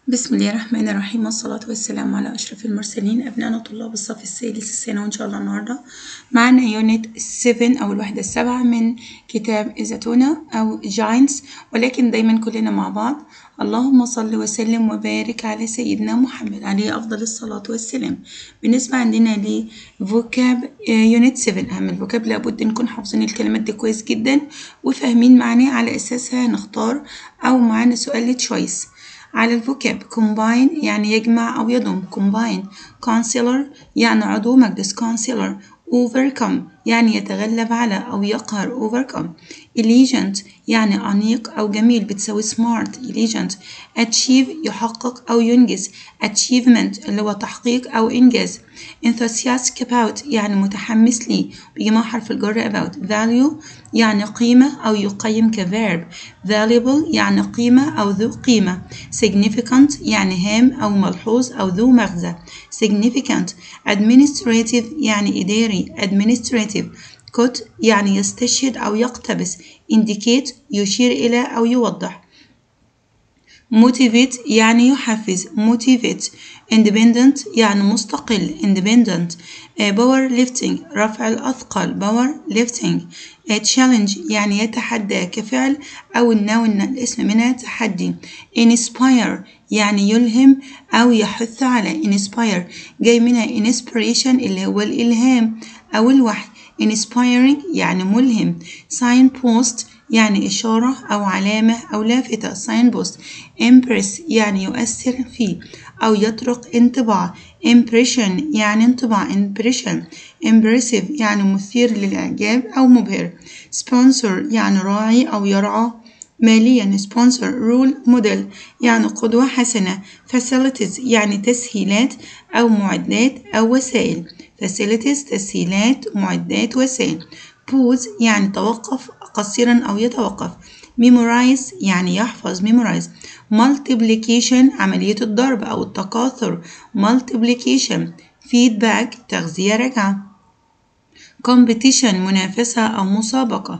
بسم الله الرحمن الرحيم، والصلاة والسلام على أشرف المرسلين. أبنائنا طلاب الصف السادس الثانوي، إن شاء الله النهاردة معنا يونت 7 أو الوحدة السابعة من كتاب الزتونة أو جاينتس، ولكن دايما كلنا مع بعض. اللهم صل وسلم وبارك على سيدنا محمد عليه أفضل الصلاة والسلام. بالنسبة عندنا لفوكاب يونت 7، أهم الفوكاب لابد نكون حافظين الكلمات دي كويس جدا وفاهمين معناه، على أساسها نختار أو معانا سؤال تشويس. على الفوكاب combine يعني يجمع أو يضم combine، counselor يعني عضو مجلس counselor، overcome يعني يتغلب على أو يقهر overcome، elegant يعني أنيق أو جميل بتساوي smart elegant، achieve يحقق أو ينجز achievement اللي هو تحقيق أو إنجاز، enthusiastic about يعني متحمس ليه بيجي مع حرف الجر about، value يعني قيمة أو يقيم كverb، valuable يعني قيمة أو ذو قيمة، significant يعني هام أو ملحوظ أو ذو مغزى significant، administrative يعني إداري administrative، cut يعني يستشهد أو يقتبس indicate يشير إلى أو يوضح، motivate يعني يحفز motivate، independent يعني مستقل independent، powerlifting رفع الأثقال powerlifting، challenge يعني يتحدى كفعل أو النون الاسم منها تحدي، inspire يعني يلهم أو يحث على inspire جاي منها inspiration اللي هو الإلهام أو الوحي inspiring يعني ملهم، signpost يعني إشارة أو علامة أو لافتة signpost، impress يعني يؤثر فيه أو يترك انطباع impression يعني انطباع impression، impressive يعني مثير للإعجاب أو مبهر، sponsor يعني راعي أو يرعى ماليا sponsor، role model يعني قدوة حسنة، facilities يعني تسهيلات أو معدات أو وسائل facilities تسهيلات معدات وسائل، pause يعني توقف قصيرا أو يتوقف، memorize يعني يحفظ memorize، multiplication عملية الضرب أو التكاثر multiplication، feedback تغذية راجعة، competition منافسة أو مسابقة،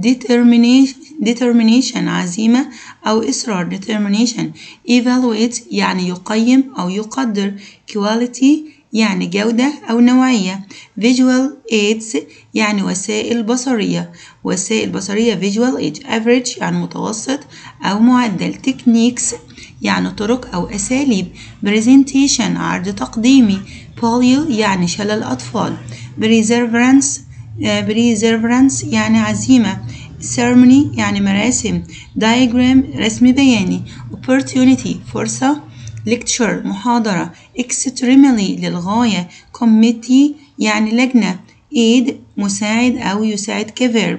determination عزيمة أو إصرار determination، evaluate يعني يقيم أو يقدر، quality يعني جودة أو نوعية، visual aids يعني وسائل بصرية visual aid، average يعني متوسط أو معدل، techniques يعني طرق أو أساليب، presentation عرض تقديمي، polio يعني شلل أطفال، perseverance يعني عزيمة، ceremony يعني مراسم، diagram رسم بياني، opportunity فرصة، lecture محاضرة، extremely للغاية، committee يعني لجنة، aid مساعد أو يساعد كverb.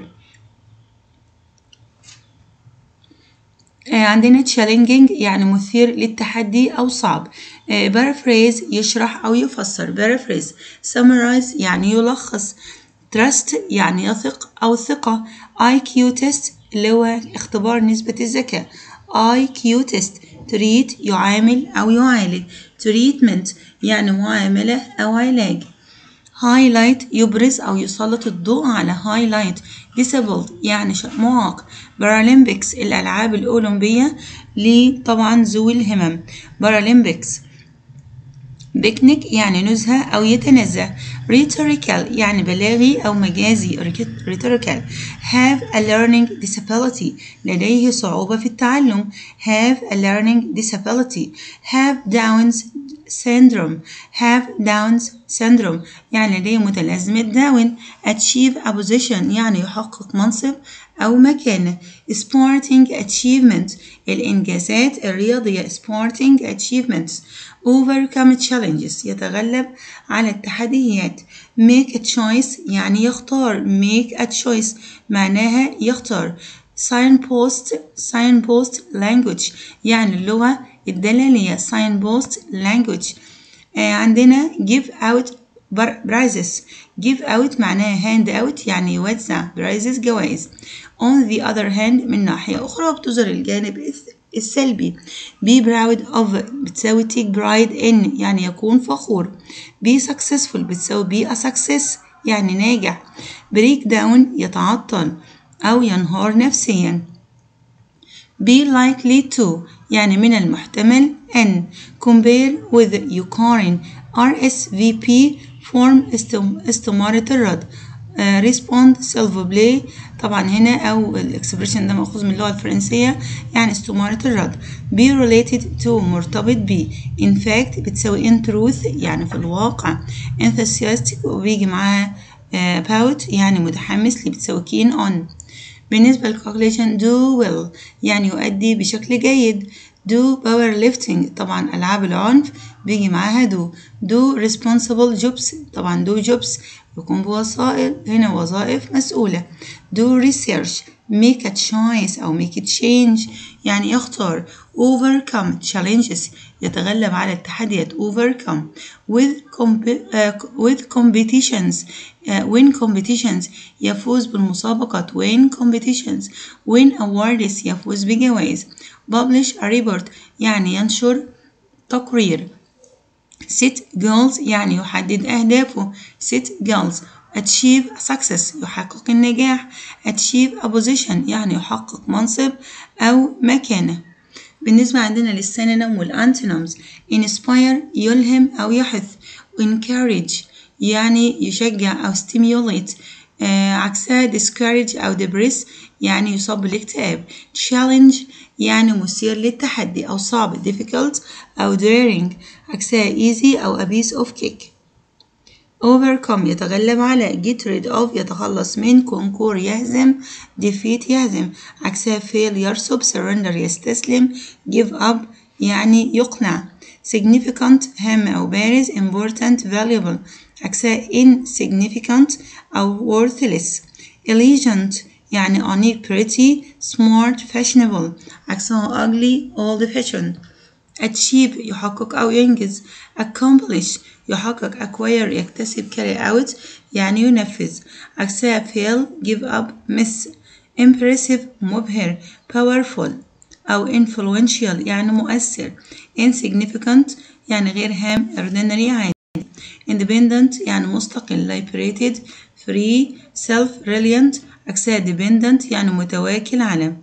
عندنا challenging يعني مثير للتحدي أو صعب، paraphrase يشرح أو يفسر paraphrase، summarize يعني يلخص، trust يعني يثق أو ثقة، IQ test اللي هو اختبار نسبة الذكاء IQ test، treat يعامل أو يعالج treatment يعني معاملة أو علاج، highlight يبرز أو يسلط الضوء على highlight، disabled يعني معاق، Paralympics الألعاب الأولمبية طبعا ذوي الهمم Paralympics، picnic يعني نزهة أو يتنزه، rhetorical يعني بلاغي أو مجازي rhetorical، have a learning disability لديه صعوبة في التعلم have a learning disability، have Downs syndrome يعني لديه متلازمة داون، achieve a position يعني يحقق منصب أو مكانة، sporting achievement الإنجازات الرياضية sporting achievements، overcome challenges يتغلب على التحديات، make a choice يعني يختار make a choice معناها يختار، signpost language يعني اللغة الدلالية signpost language. عندنا give out give out معناها hand out يعني يوزع prizes جوائز، on the other hand من ناحية أخرى بتظهر الجانب السلبي، be proud of بتساوي take pride in يعني يكون فخور، be successful بتساوي be a success يعني ناجح، break down يتعطل أو ينهار نفسيا، be likely to يعني من المحتمل N. compare with يقارن. RSVP form استمارة الرد. respond s'il play طبعا هنا أو الإكسبريشن ده مأخوذ من اللغة الفرنسية يعني استمارة الرد. be related to مرتبط ب. in fact بتساوي in truth يعني في الواقع. enthusiastic وبيجي معاها about يعني متحمس اللي بتساوي keen on. بالنسبة للcalculation do well يعني يؤدي بشكل جيد. do powerlifting طبعا ألعاب العنف بيجي معاها do responsible jobs طبعا do jobs يكون بوسائل هنا وظائف مسؤولة. do research make a choice أو make a change يعني يختار. overcome challenges يتغلب على التحديات overcome. with competitions win competitions يفوز بالمسابقات win competitions. win awards يفوز بجوائز. publish a report يعني ينشر تقرير. set goals يعني يحدد أهدافه set goals. achieve success يحقق النجاح. achieve a position يعني يحقق منصب أو مكانة. بالنسبة عندنا للسينونيم والأنتونيمز inspire يلهم أو يحث. encourage يعني يشجع أو stimulate عكسها discourage أو depress يعني يصاب بالاكتئاب. challenge يعني مثير للتحدي أو صعب difficult أو daring عكسها easy أو a piece of cake. overcome يتغلب على get rid of يتخلص من conquer يهزم defeat يهزم عكسها fail يرسب surrender يستسلم give up يعني يقنع. significant هام أو بارز important valuable عكسها insignificant أو worthless. elegant يعني unique pretty smart fashionable عكسها ugly old fashioned. achieve يحقق أو ينجز. accomplish يحقق acquire يكتسب carry out يعني ينفذ عكسها fail give up miss. impressive مبهر powerful أو influential يعني مؤثر. insignificant يعني غير هام ordinary عادي. independent يعني مستقل liberated free self reliant عكسها dependent يعني متواكل على.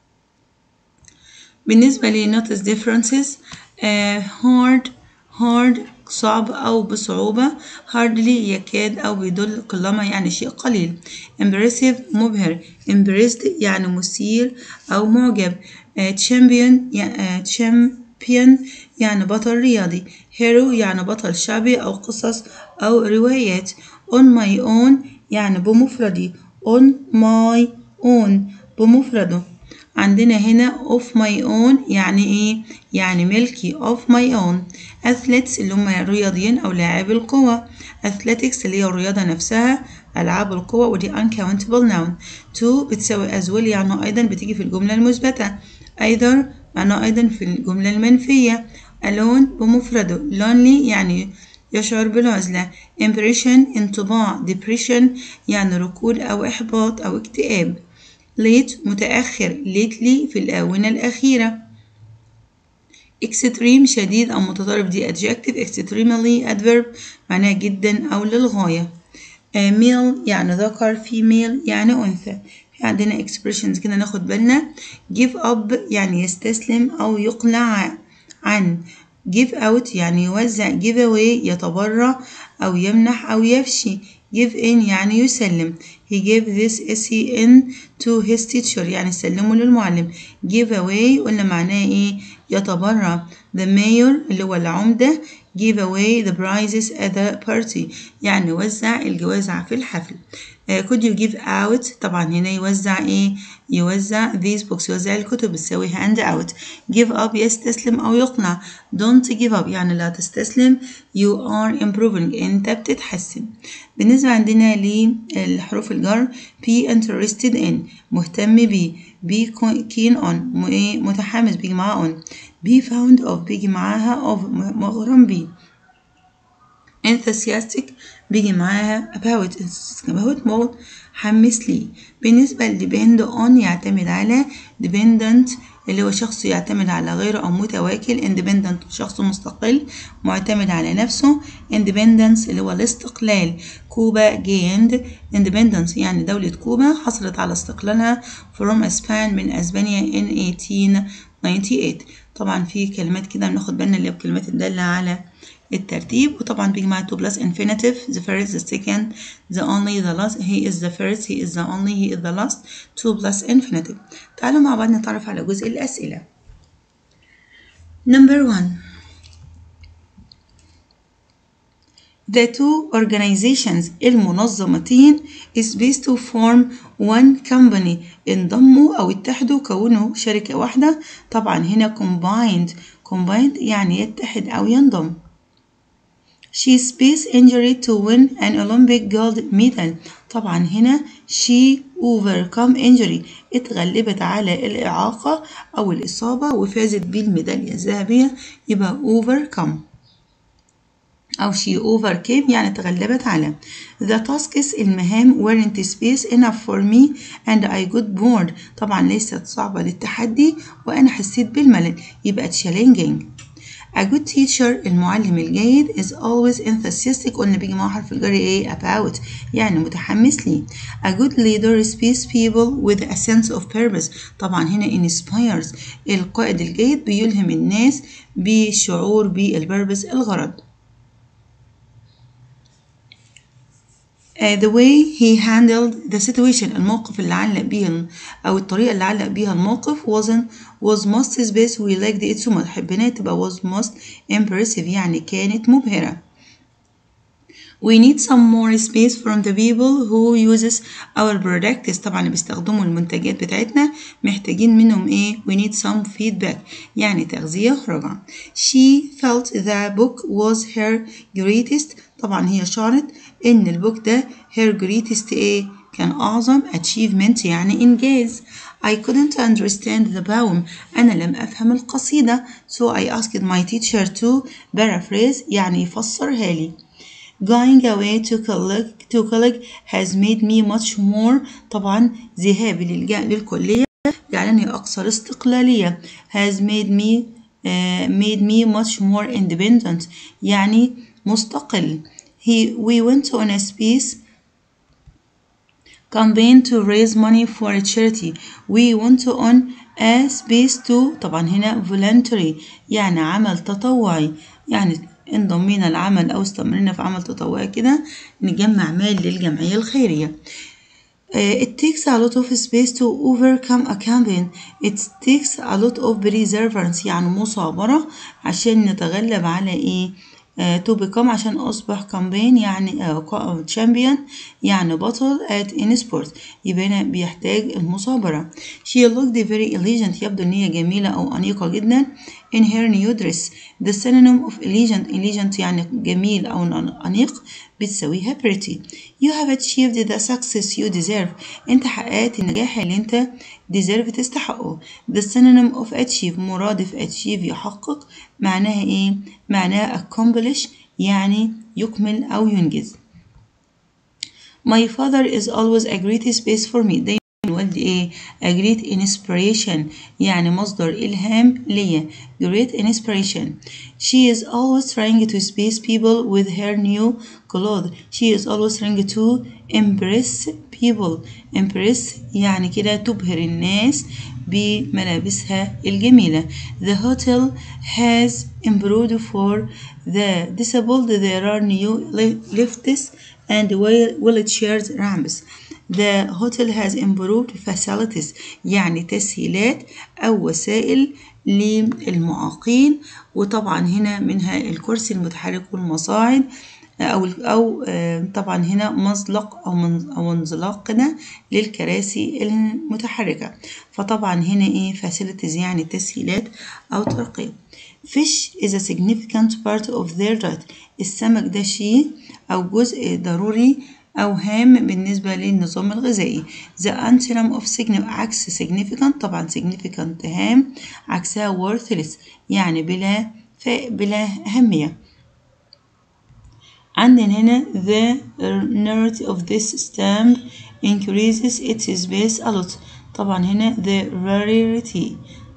بالنسبة ل notice differences hard صعب أو بصعوبة. hardly يكاد أو بيدل قلما يعني شيء قليل. impressive مبهر. impressed يعني مثير أو معجب. champion يعني بطل رياضي. hero يعني بطل شعبي أو قصص أو روايات. on my own يعني بمفردي. on my own بمفرده. عندنا هنا of my own يعني ايه؟ يعني ملكي of my own. athletes اللي هم الرياضيين أو لاعبي القوى. athletics اللي هي الرياضة نفسها ألعاب القوى ودي uncountable noun. to بتساوي as well يعني أيضا بتيجي في الجملة المثبتة. either معناه أيضا في الجملة المنفية. alone بمفرده. lonely يعني يشعر بالعزلة. impression انطباع. depression يعني ركود أو إحباط أو اكتئاب. late متأخر lately في الآونة الأخيرة. extreme شديد أو متطرف دي adjective. extremely adverb معناه جدا أو للغاية. male يعني ذكر female يعني أنثى. في عندنا expressions كده ناخد بالنا. give up يعني يستسلم أو يقلع عن. give out يعني يوزع. give away يتبرع أو يمنح أو يفشي. give in يعني يسلم. he gave this SEN to his teacher يعني سلمه للمعلم. give away قلنا معناه ايه؟ يتبرع. the mayor اللي هو العمدة give away the prizes at the party يعني يوزع الجوائز في الحفل. could you give out طبعا هنا يوزع ايه؟ يوزع these books يوزع الكتب بتساوي hand out. give up يستسلم أو يقنع. don't give up يعني لا تستسلم. you are improving أنت بتتحسن. بالنسبة عندنا للحروف الجر be interested in مهتم بيه. be keen on متحمس بيجي معاها on. be fond of بيجي معاها of مغرم بيه. enthusiastic بيجي معاها about متحمس ليه. بالنسبة ل depend on يعتمد على. dependent اللي هو شخص يعتمد على غيره أو متواكل. independent شخص مستقل معتمد على نفسه. independence اللي هو الاستقلال. كوبا gained independence يعني دولة كوبا حصلت على استقلالها from Spain من أسبانيا in 98. طبعا في كلمات كده بناخد بالنا اللي هي الكلمات الدالة على الترتيب، وطبعا بيجي معاها to plus infinitive the first the second the only the last he is the first he is the only he is the last to plus infinitive. تعالوا مع بعض نتعرف على جزء الأسئلة. Number 1. The two organizations المنظمتين is based to form one company انضموا أو اتحدوا كونوا شركة واحدة. طبعا هنا combined يعني يتحد أو ينضم. She faced injury to win an Olympic gold medal. طبعا هنا she overcome injury اتغلبت على الإعاقة أو الإصابة وفازت بالميدالية الذهبية، يبقى overcome أو she overcame يعني تغلبت على. The tasks المهام weren't space enough for me and I got bored. طبعا ليست صعبة للتحدي وأنا حسيت بالملل، يبقى challenging. A good teacher المعلم الجيد is always enthusiastic. قلنا بيجي مع حرف الجر ايه about يعني متحمس ليه. A good leader inspires people with a sense of purpose. طبعا هنا inspires القائد الجيد بيلهم الناس بشعور بالبربس الغرض. The way he handled the situation الموقف اللي علق بيه أو الطريقة اللي علق بيها الموقف was most space we liked it so much. حبيناها تبقى was most impressive يعني كانت مبهرة. We need some more space from the people who uses our products. طبعا اللي بيستخدموا المنتجات بتاعتنا محتاجين منهم ايه؟ We need some feedback يعني تغذية رجعة. She felt the book was her greatest. طبعا هي شعرت ان البوك ده her greatest ايه؟ كان اعظم achievement يعني انجاز. I couldn't understand the poem. أنا لم أفهم القصيدة so I asked my teacher to paraphrase يعني يفسرها لي. Going away to college has made me much more. طبعا ذهابي للكلية جعلني أكثر استقلالية. has made me much more independent يعني مستقل. We went on a space campaign to raise money for a charity. We went on a space to طبعا هنا voluntary يعني عمل تطوعي يعني انضمينا لعمل أو استمرنا في عمل تطوعي كده نجمع مال للجمعية الخيرية. It takes a lot of space to overcome a campaign. It takes a lot of perseverance يعني مثابرة عشان نتغلب على إيه؟ to become عشان أصبح campaign يعني champion يعني بطل at any sport. يبقى هنا بيحتاج المثابرة. She looked very elegant يبدو إن هي جميلة أو أنيقة جدا. In her new dress. The synonym of elegant يعني جميل أو أنيق بتساويها pretty. You have achieved the success you deserve. أنت حققت النجاح اللي أنت deserve تستحقه. The synonym of achieve مرادف achieve يحقق معناها إيه؟ معناها accomplish يعني يكمل أو ينجز. My father is always a great space for me. دايما والدي إيه؟ a great inspiration يعني مصدر إلهام ليا. Great inspiration. She is always trying to space people with her new clothes. She is always trying to impress people. Impress يعني كده تبهر الناس بملابسها الجميلة. The hotel has improved for the disabled. There are new lifts and wheelchair ramps. The hotel has improved facilities يعني تسهيلات أو وسائل للمعاقين، وطبعا هنا منها الكرسي المتحرك والمصاعد أو طبعا هنا مزلق أو انزلاق كده للكراسي المتحركة. فطبعا هنا إيه facilities يعني تسهيلات أو ترقية. Fish is a significant part of their diet. السمك ده شيء أو جزء ضروري أو هام بالنسبة للنظام الغذائي. The antonym of عكس significant طبعا significant هام عكسها worthless يعني بلا أهمية. عندنا هنا the rarity of this stamp increases its space a lot. طبعا هنا the rarity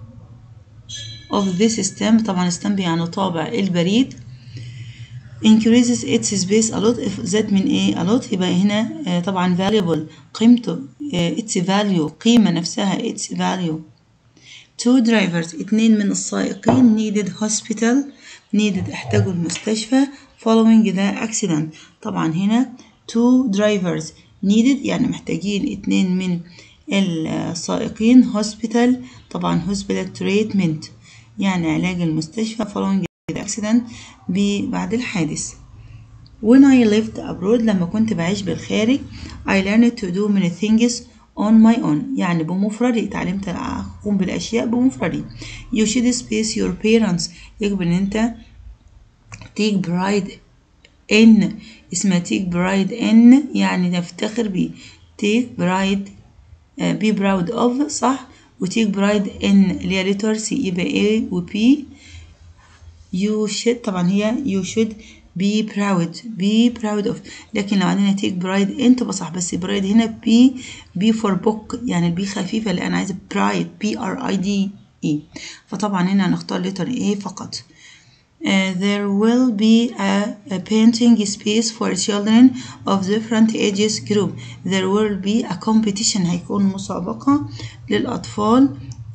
of this stamp طبعا stamp يعني طابع البريد increases its space a lot. زاد من ايه a lot يبقى هنا طبعا valuable قيمته its value قيمة نفسها its value. two drivers 2 من السائقين needed hospital needed احتاجوا المستشفى following the accident. طبعا هنا two drivers needed يعني محتاجين 2 من السائقين hospital طبعا hospital treatment يعني علاج المستشفى following the accident بعد الحادث. When I lived abroad لما كنت بعيش بالخارج I learned to do many things on my own يعني بمفردي اتعلمت أقوم بالأشياء بمفردي. You should space your parents يجب إن أنت take pride in اسمها take pride in يعني نفتخر بيه take pride be proud of صح و take pride in اللي هي letter C يبقى A و P you should طبعا هي you should be proud of لكن لو عندنا take pride in تبقى صح بس pride هنا B for book يعني البي خفيفة لأن أنا عايزة pride PRIDE فطبعا هنا هنختار letter A فقط. There will be a painting space for children of different ages group. There will be a competition هيكون مسابقة للأطفال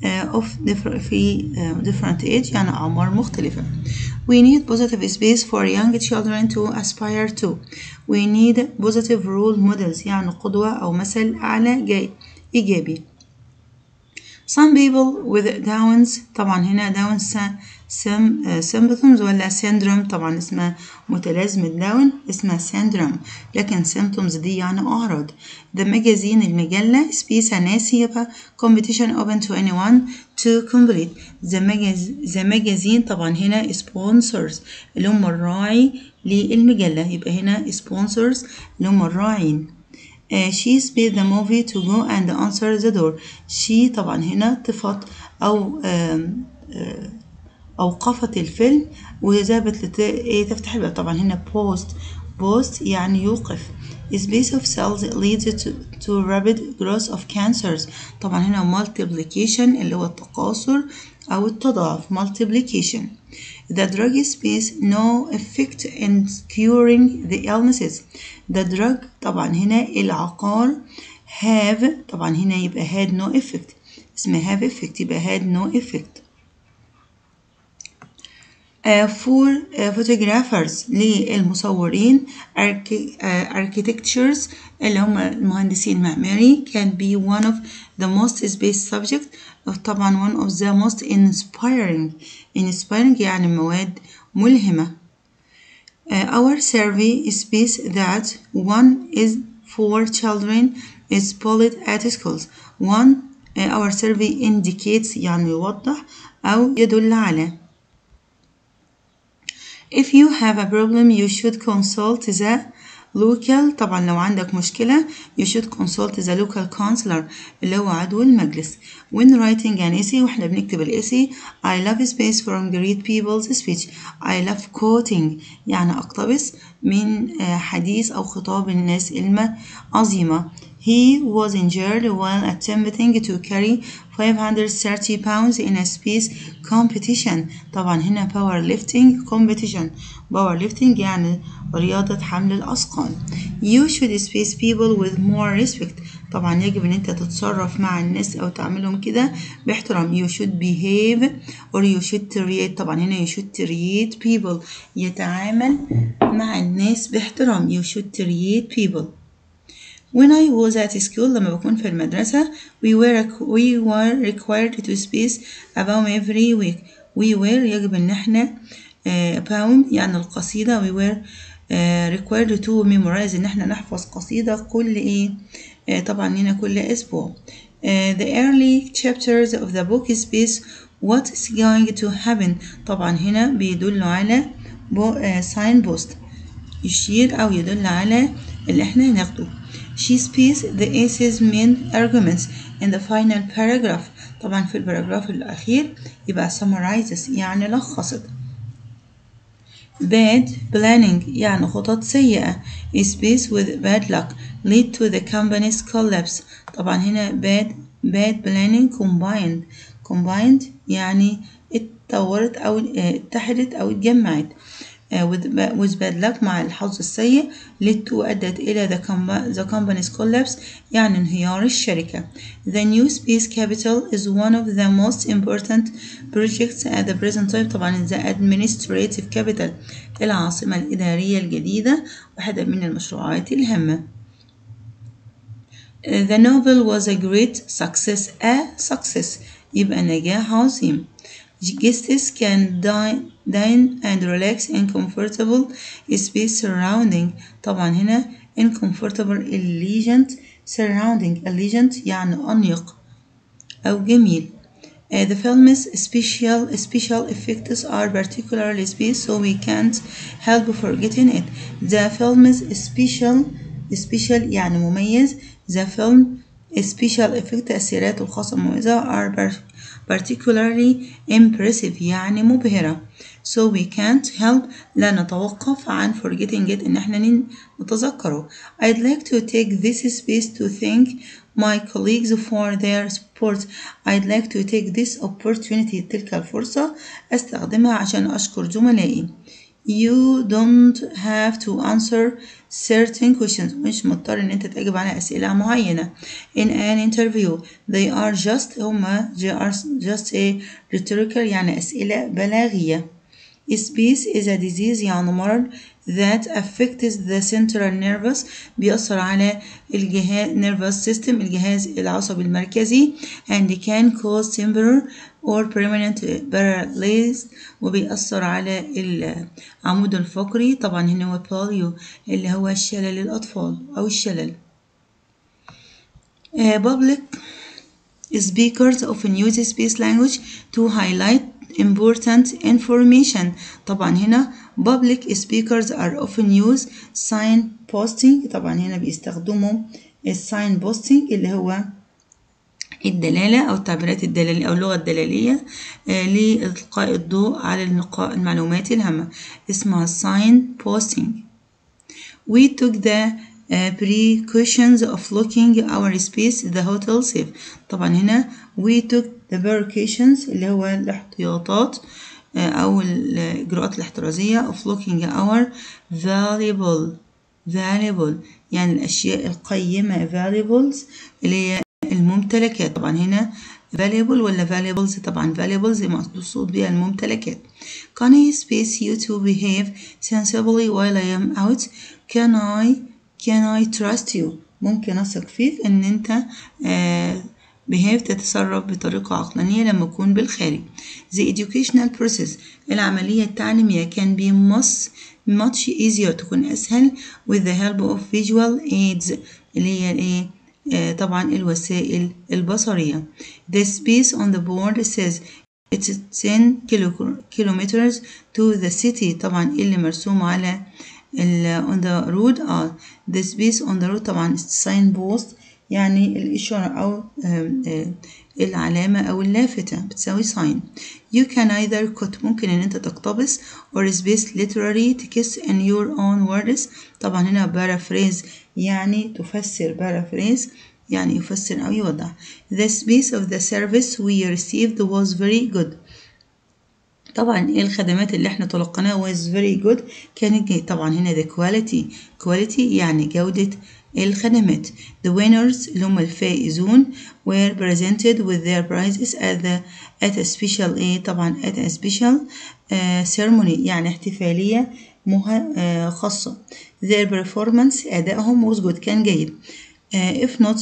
في different age يعني أعمار مختلفة. We need positive space for young children to aspire to. We need positive role models يعني قدوة أو مثل أعلى إيجابي. Some people with Downs طبعا هنا Downs symptoms ولا syndrome طبعا اسمها متلازمة داون اسمها syndrome لكن symptoms دي يعني أعراض. The magazine المجلة space ناسي يبقى competition open to anyone to complete. The magazine طبعا هنا sponsors اللي هم الراعي للمجلة يبقى هنا sponsors اللي هم الراعين. She spared the movie to go and answer the door. She طبعا هنا طفت أو أوقفت الفيلم وذهبت تفتح الباب طبعا هنا post يعني يوقف. Space of cells leads to rapid growth of cancers طبعا هنا multiplication اللي هو التكاثر أو التضاعف multiplication. The drug space no effect in curing the illnesses. The drug طبعا هنا العقار have طبعا هنا يبقى had no effect اسمها have effect يبقى had no effect. For photographers للمصورين architectures اللي هم المهندسين المعماري can be one of the most space subject طبعا one of the most inspiring يعني مواد ملهمة. Our survey space that one is for children is bullied at schools. Our survey indicates يعني يوضح أو يدل على. If you have a problem you should consult the local طبعا لو عندك مشكلة you should consult the local counselor اللي هو عضو المجلس. When writing an essay واحنا بنكتب الاسي I love space from great people's speech. I love quoting يعني أقتبس من حديث أو خطاب الناس العظيمة. He was injured while attempting to carry 530 pounds in a space competition. طبعا هنا powerlifting competition. powerlifting يعني رياضة حمل الأثقال. You should space people with more respect. طبعا يجب ان انت تتصرف مع الناس او تعملهم كده باحترام. You should behave or you should treat طبعا هنا you should treat people يتعامل مع الناس باحترام. You should treat people. When I was at school لما بكون في المدرسة we were required to space a poem every week. We were يجب ان احنا poem يعني القصيدة we were required to memorize ان احنا نحفظ قصيدة كل طبعا هنا كل اسبوع. The early chapters of the book space what is going to happen طبعا هنا بيدل على signpost يشير او يدل على اللي احنا هناخده. She space the essay's main arguments in the final paragraph. طبعا في الباراجراف الأخير يبقى summarizes يعني لخصت. Bad planning يعني خطط سيئة. Space with bad luck lead to the company's collapse. طبعا هنا bad planning combined يعني اتطورت أو اتحدت أو اتجمعت. with bad luck مع الحظ السيء led to أدت إلى the company's collapse يعني انهيار الشركة. The new space capital is one of the most important projects at the present time. طبعا the administrative capital العاصمة الإدارية الجديدة واحدة من المشروعات الهامة. The novel was a great success. success يبقى نجاح عظيم. Guests can dine and relax in comfortable space surrounding. طبعا هنا in comfortable elegant surrounding elegant يعني أنيق أو جميل. The film's special effects are particularly space so we can't help forgetting it. The film's special يعني مميز. The film special effect تأثيراته الخاصة المميزة are particularly impressive يعني مبهرة. So we can't help لا نتوقف عن forgetting it إن احنا نتذكره. I'd like to take this space to thank my colleagues for their support. I'd like to take this opportunity تلك الفرصة أستخدمها عشان أشكر زملائي. You don't have to answer certain questions. مش مضطر إن أنت تجاوب على أسئلة معينة. In an interview they are just a rhetorical يعني أسئلة بلاغية. Space is a disease يعني مرض that affects the central nervous بيأثر على الجهاز nervous system الجهاز العصبي المركزي and can cause temporary or permanent paralysis وبيأثر على العمود الفقري. طبعا هنا هو polio اللي هو الشلل الأطفال أو الشلل. Public speakers often use space language to highlight important information. طبعا هنا public speakers are often use sign posting. طبعا هنا بيستخدموا sign posting اللي هو الدلالة أو التعبيرات الدلالية أو اللغة الدلالية لإلقاء الضوء على المعلومات الهامة اسمها sign posting. We took the precautions of locking our space the hotel safe. طبعا هنا we took the precautions اللي هو الاحتياطات أو الإجراءات الاحترازية of locking our valuable يعني الأشياء القيمة valuables اللي هي الممتلكات. طبعا هنا valuable ولا valuables؟ طبعا valuables مقصود بها الممتلكات. Can I space you to behave sensibly while I am out? Can I trust you؟ ممكن أثق فيك إن أنت behave تتصرف بطريقة عقلانية لما أكون بالخارج. The educational process العملية التعليمية can be much easier تكون أسهل with the help of visual aids اللي هي الإيه؟ طبعا الوسائل البصرية. The space on the board says it's 10 kilometers to the city. طبعا اللي مرسوم على on the road the space on the road طبعا sign post يعني الإشارة أو العلامة أو اللافتة بتساوي sign. You can either cut ممكن إن أنت تقتبس or space literary text in your own words. طبعا هنا paraphrase يعني تفسر paraphrase يعني يفسر أو يوضح. The space of the service we received was very good. طبعا الخدمات اللي احنا تلقناها was very good كانت جيد. طبعا هنا the quality يعني جودة الخدمات. The winners اللي هم الفائزون were presented with their prizes at a special طبعا at a special ceremony يعني احتفالية خاصة. Their performance أدائهم was good كان جيد. If not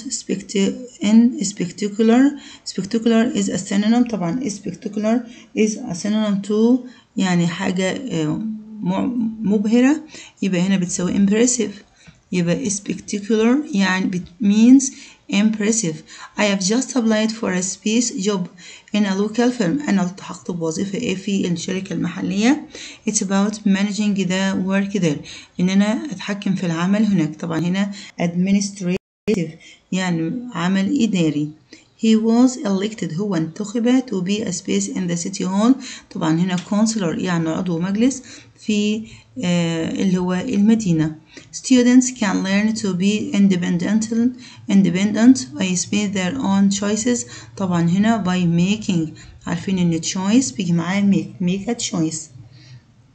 spectacular is a synonym. طبعا spectacular is a synonym to يعني حاجة مبهرة يبقى هنا بتساوي impressive. يبقى spectacular يعني means impressive. I have just applied for a space job in a local firm. أنا التحقت بوظيفة في الشركة المحلية. It's about managing the work there. إن أنا أتحكم في العمل هناك. طبعا هنا administrative يعني عمل إداري. He was elected هو انتخب to be a space in the city hall. طبعا هنا councillor يعني عضو مجلس في اللي هو المدينة. Students can learn to be independent by space their own choices. طبعا هنا by making عارفين إن choice بيجي معاه make a choice.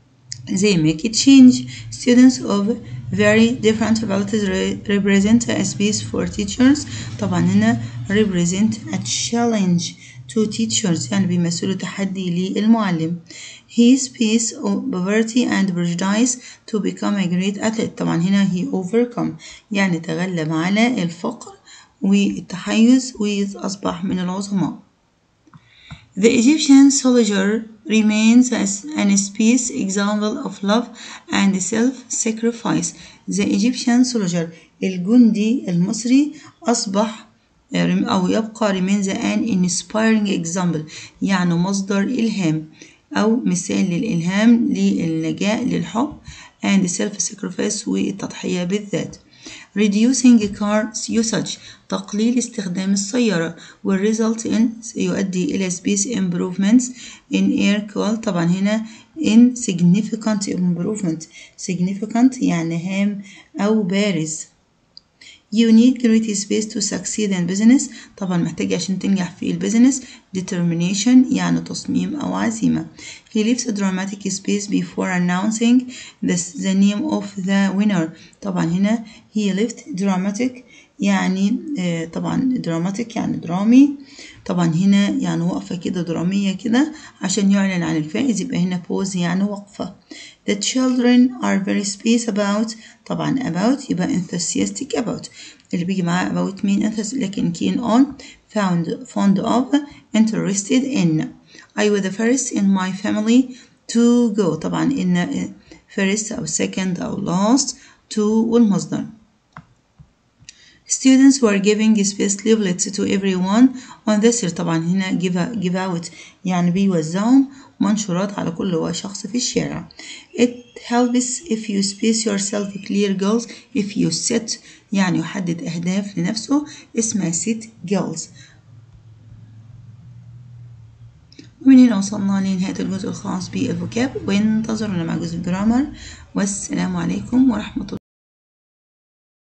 they make it change. Students of very different abilities represent a space for teachers. طبعا هنا represent a challenge to teachers يعني بيمثلوا تحدي للمعلم. He faced poverty and prejudice to become a great athlete. طبعا هنا he overcome يعني تغلب على الفقر والتحيز وأصبح من العظماء. The Egyptian soldier remains as an space example of love and self-sacrifice. The Egyptian soldier الجندي المصري أصبح أو يبقى remains an inspiring example يعني مصدر إلهام أو مثال للإلهام للجاء للحب and self-sacrifice والتضحية بالذات. Reducing car usage تقليل استخدام السيارة والresult in يؤدي إلى space improvements in air quality. طبعا هنا in significant improvement significant يعني هام أو بارز. You need great space to succeed in business. طبعا محتاج عشان تنجح في البيزنس. Determination يعني تصميم أو عزيمة. He leaves a dramatic space before announcing the name of the winner. طبعا هنا he left dramatic يعني طبعا dramatic يعني درامي. طبعا هنا يعني وقفة كده درامية كده عشان يعلن عن الفائز يبقى هنا pause يعني وقفة. The children are very space about. طبعا about يبقى enthusiastic about اللي بيجي معاه about مين لكن keen on fond of interested in. I was the first in my family to go. طبعا إن first أو second أو last to والمصدر. Students were giving space leaflets to everyone on this year. طبعا هنا give out يعني بيوزعهم منشورات على كل شخص في الشارع. It helps if you space yourself clear goals. If you set يعني يحدد أهداف لنفسه اسمها set goals. ومن هنا وصلنا لنهاية الجزء الخاص بالفوكاب وانتظرونا مع جزء الجرامر والسلام عليكم ورحمة الله.